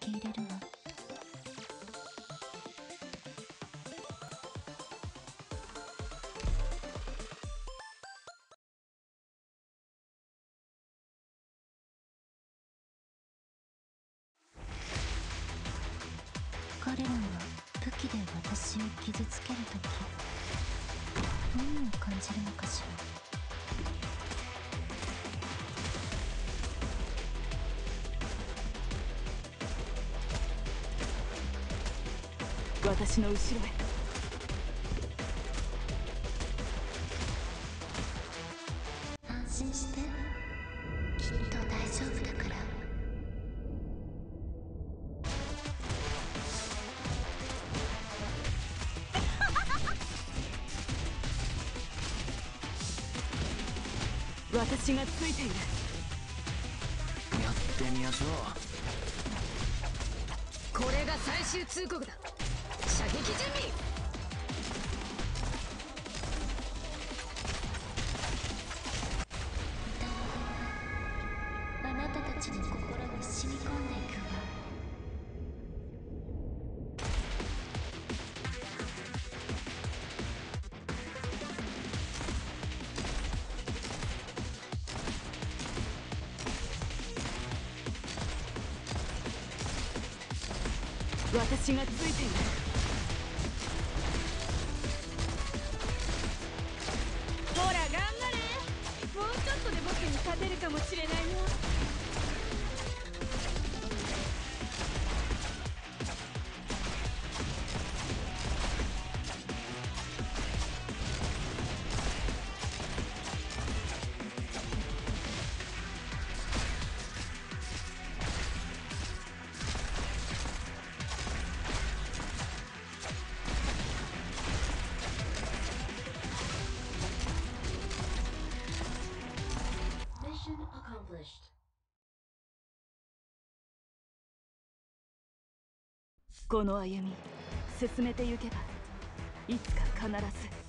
け入れるわ。彼らは武器で私を傷つけるとき何を感じるのかしら。 私の後ろへ。 安心して、きっと大丈夫だから。 私がついている。 やってみましょう。 これが最終通告だ。射撃準備。 あなたたちの心に染み込んでいくわ。 私がついている。ほら頑張れ。もうちょっとで僕に勝てるかもしれないよ。この歩み進めてゆけばいつか必ず